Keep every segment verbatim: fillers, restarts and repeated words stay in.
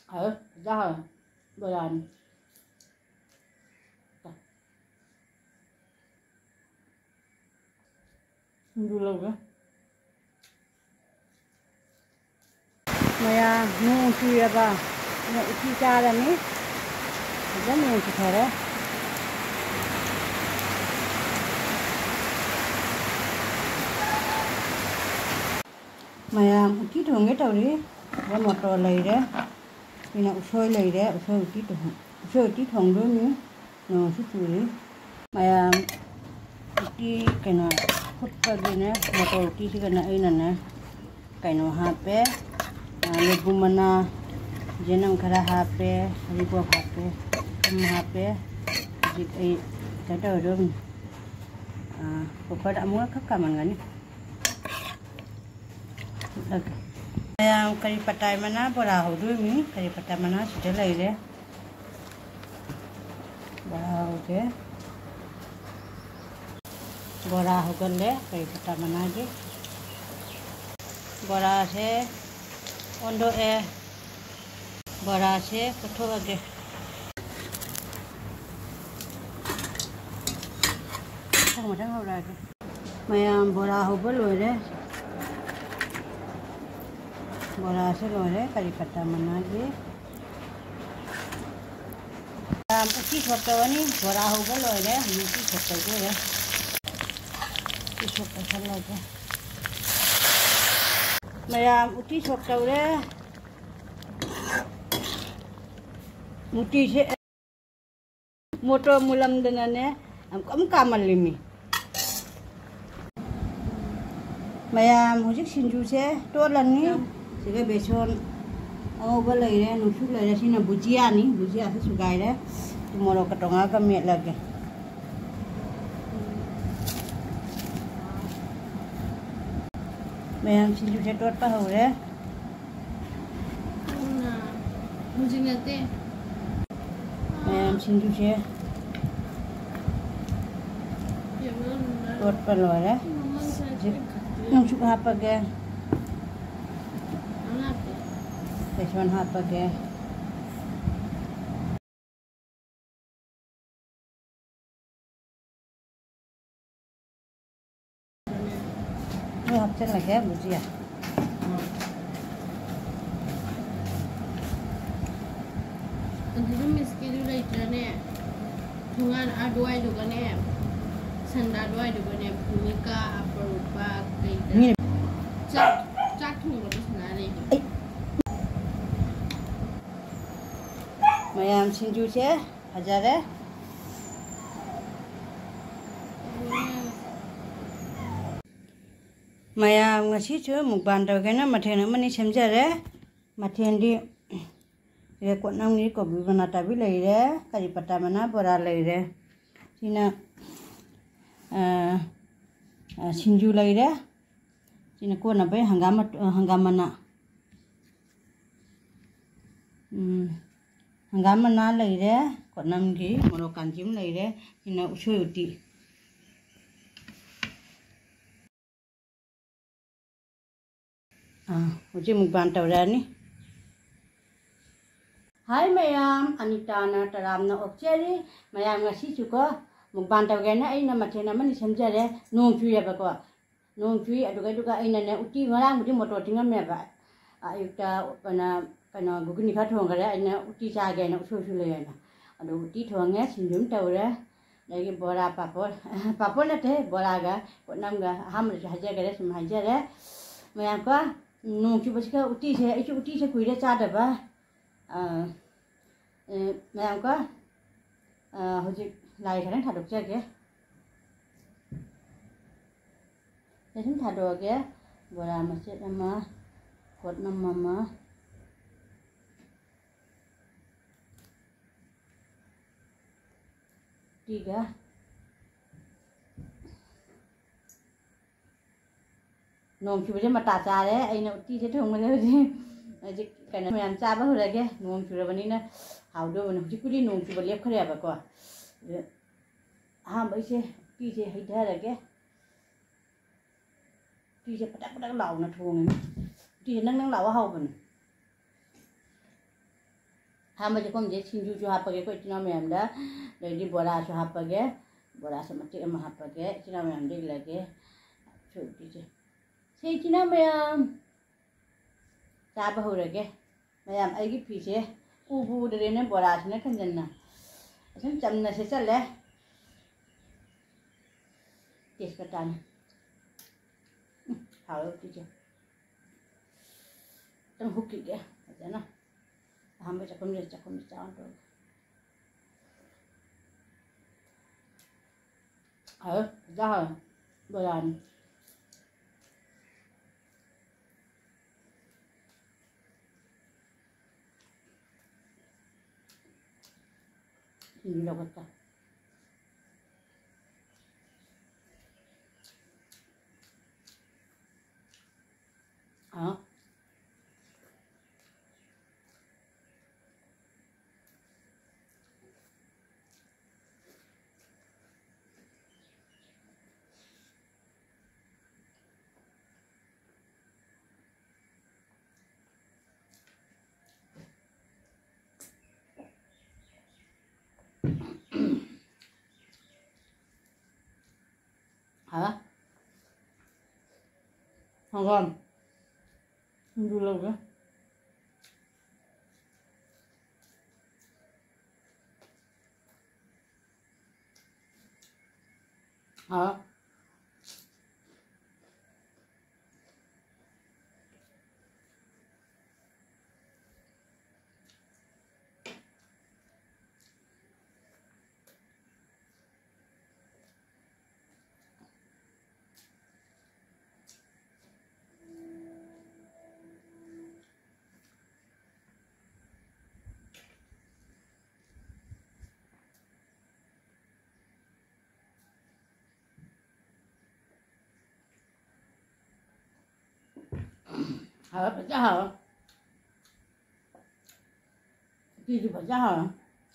ở ra rồi bây giờ du lâu nữa mày nung chia ba mày chia cha là ní rất nhiều thịt đấy mày tí thường cái tàu đi ra một trò lầy đấy thì nó sôi lầy đấy sôi tí thường sôi tí thường đó nữa nó chút chút đấy mày tí cái nào hút vào đi nè một trò tí cái này ấy nè cái nào hạt bé lebu mana jenang kara hape ribu hape kem hape jik ai kada dong pokoknya mua khắp cả mọi người yang kari patai mana bora ho dulu mi kari patai mana sudah lagi deh bora ho ke bora ho kan deh kari patai mana aja bora se ondo e bora se kotho lagi sang macam apa lagi mayam bora ho belum deh bora se lo deh kari patai mana aja am uti छोटा वानी बड़ा होगा लो है हम उती छोटा जो है उती छोटा सा लगा मैं am uti छोटा उरे uti से मोटो मुलम देने हम कम कामल लिमी मैं am मुझे सिंजू से तो लंगी सिर्फ बेचोन oh boleh ya, nusuk lah dari sini bujia nih, bujia aku suka ya. Tomorrow ketengah kami lagi. Memang sinju setor apa hau ya? Nah, mungkin nanti. Memang sinju se. Setor apa lo ya? Nusuk apa ke? This one hot again. Ini hapsen lagi ya, bujia. Untuk meski dulu itu nih, dengan aduai juga nih, sandal aduai juga nih, punika apa rupa kayak. Cak cak tunggu terus nari. Mayam sinju se hajar ya. Mayam ngasih tu mukbang tau kena mathen nama ni semja ya. Mathen di rekod nam ni kopi mana tabi lagi ya. Kari pata mana bora lagi ya. Sina sinju lagi ya. Sina ko nabe hanggam hanggam mana. Hanggam mana lagi deh, kok nam ki, mau kancing lagi deh, ini usul uti. Ah, uji mukbang tau dah ni. Hai mayam, Anita na taram na okceri, mayam ngasih juga mukbang tau kena, ini nama cina mana semja deh, nung cuy apa kok, nung cuy, aduh aduh kak ini nih uti malam uti motor tinggal apa, ayuh ta pernah Karena gugun ikat thong kara ina uti cha ge na usu usu le na ado uti thong nge sinjum taw ra lagi bora papor papor na the bora ga ko nam ga ham ha ja ga sim ha ja re mayam ka nu chu bas ka uti se ai chu uti se kui ra cha da ba a mayam ka a hoji lai khana tha dok cha ge le thim tha do ge bora ma se ma kot nam mama tiga nong chu je mata cha de ai no ti je thong ma le ji ji kai na yam cha ba hu ra ge nong chu ra bani na hau do na ji ku di nong chu ba lep khare ba ko ha ba se ti je hai da ra ge ti je patak patak lau na thong ti nang nang lau hau ban Hamba jakom je sinju ju hapage ko itina mayamda lagi bora su hapage bora sa mati ama hapage itina mayam de lage choti je se itina mayam chaba horage mayam ai gi phi se ubu de ne bora sne khanjanna asan chamna se chale tespata ne hao ti je tang hukki ge ajana हम भी चकम ले चकम चावल तो ở ra rồi bây giờ nhìn đâu cả ờ hả không còn không đủ lâu nữa hả hả phải ra hả gì thì phải ra hả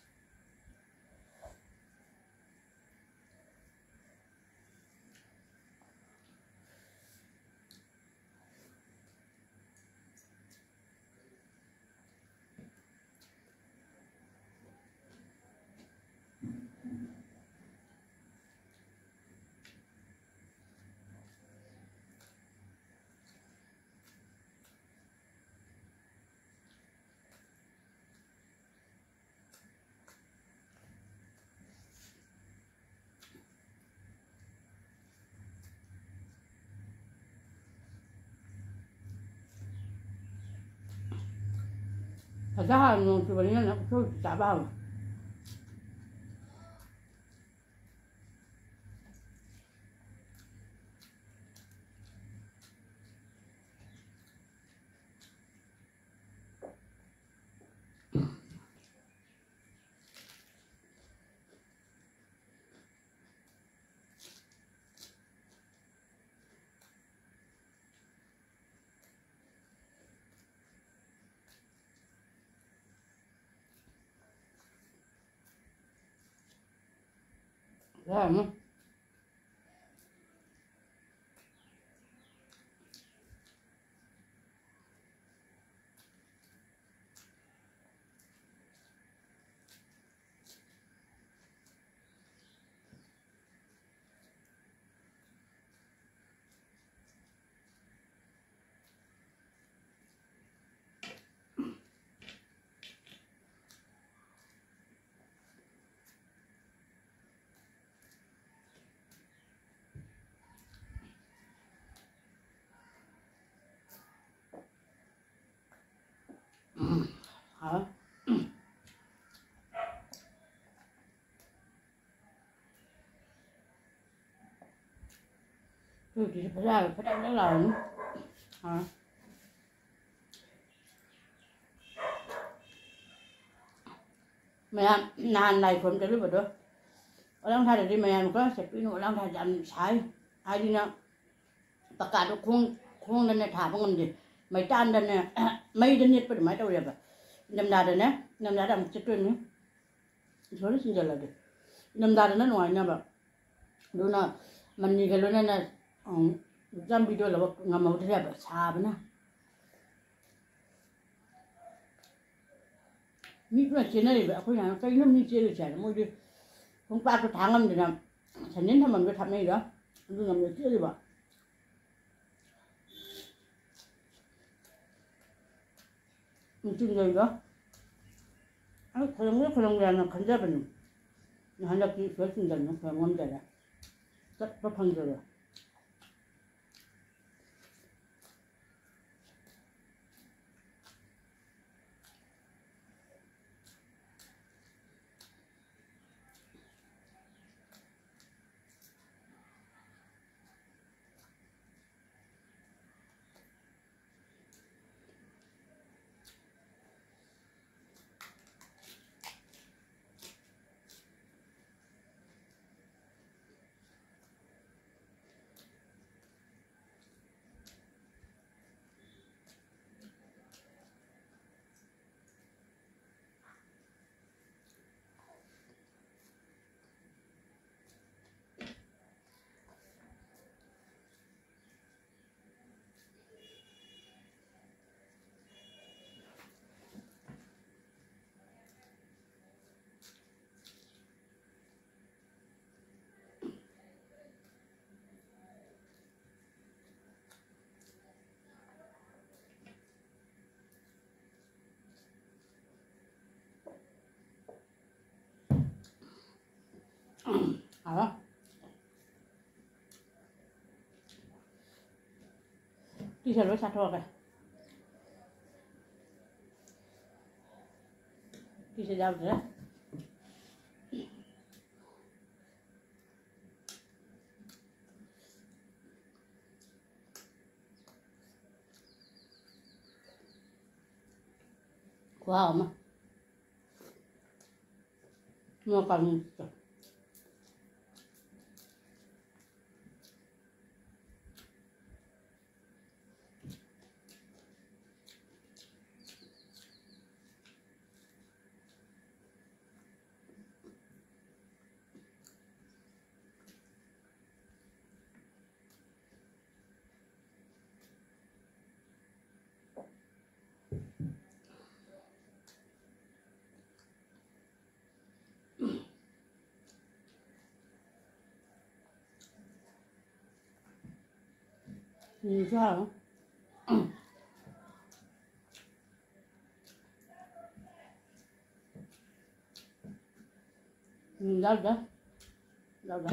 thật ra là người chụp ảnh nó cũng chả bao ra nữa hả tôi chỉ phải ra phải đánh cái lời nữa hả mày làm nàn này cũng tới lúc đó ở đang thay để đi mày làm có sẽ bị nỗi đang thay dặn sai ai đi nào tất cả nó không không nên là thả vào ngân gì mày tan đây nè mấy đến nhất phải mấy đâu vậy năm đà đây nè năm đà làm chết rồi nữa số xin giờ là được năm đà nó ngoài nha bạn đúng là mình nhìn cái luôn này là trong video là ngầm màu thế này xa bên nào mi cũng là chiến này vậy không nhà cái nó mi chia được chảy mỗi đi không ba cái tháng năm thì làm thành đến thằng mình cái thằng này đó tôi làm được chia đi vậy mình chung rồi đó 아, 그런 거 그런 게 아니라 간자는 한약이 결승전은 그런 문제야. 딱 법한 거야. 알아? đi theo lối xa thôi kìa đi theo đâu nữa wow mà nó còn nhìn sao nhìn đâu đó đâu đó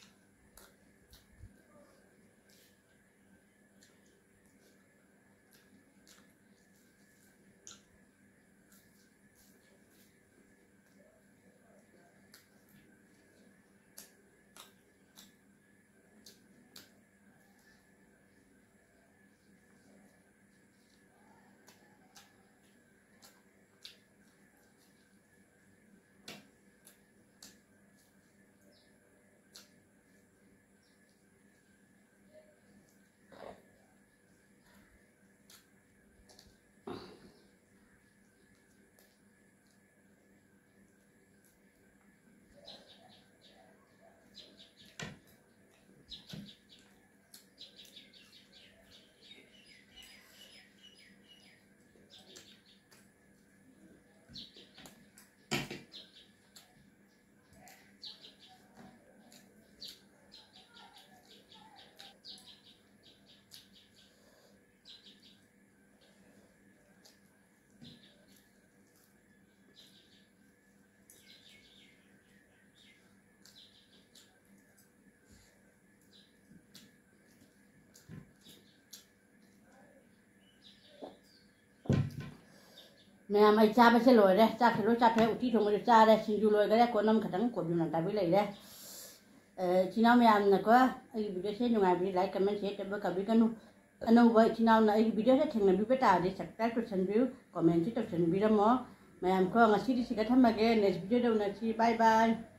mẹ mày cha bây giờ lôi đấy cha thì lôi cha thấy uti thùng người cha đấy xin du lôi cái đấy con năm khả năng của mình làm tại với lại đấy chỉ nào mẹ làm là có ai video xem nhiều ngày bị like comment share cho các bạn cái anh ông vậy chỉ nào là ai video sẽ thành là bị bắt để subscribe cho channel view comment cho channel video mà mẹ làm có ngày xí đi xí cái thăm mà cái next video đâu là chi bye bye